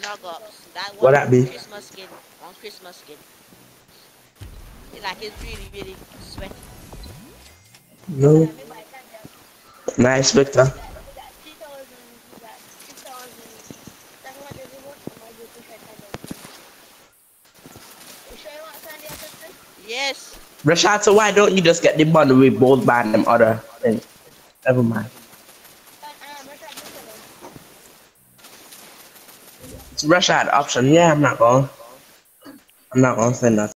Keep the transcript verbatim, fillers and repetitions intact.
Nuggets. That What one that be? Christmas skin. One Christmas skin. It like it's really, really sweaty. No. Nice, Victor. Yes. Rashad, so why don't you just get the bundle with both band them other thing? Never mind. It's Rashad option. Yeah, I'm not going. I'm not gonna send that.